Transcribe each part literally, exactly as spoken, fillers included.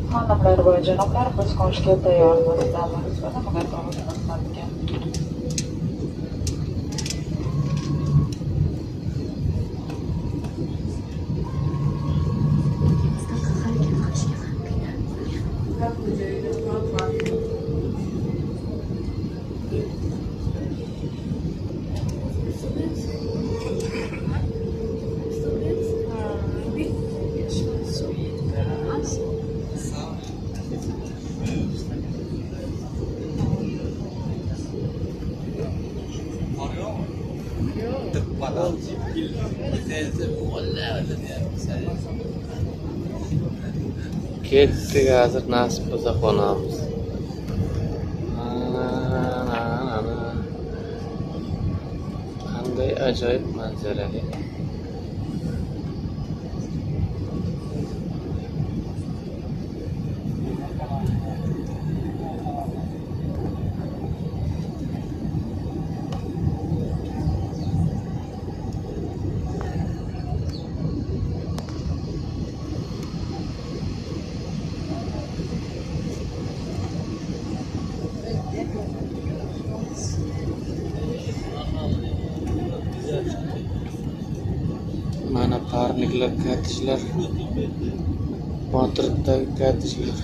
Xonimlar va janoblar, biz qo'nishga tayyormiz. Da'vomiz va namaga xizmatga. Ketdik, hozir nasib bo'lsa qo'namiz. Qanday ajoyib manzarali. Mana parniklar, katishlar, Madriddagi katishlar.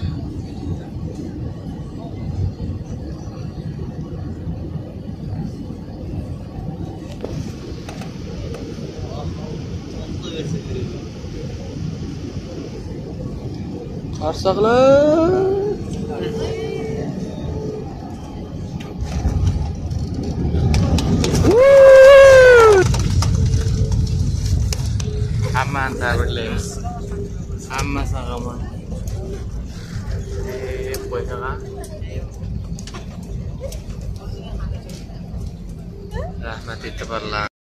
Qarsaqlar. Hammani tabriklaymiz. Hammasi g'amon. Ey, qo'ysaqa. Rahmat e'tiborlar.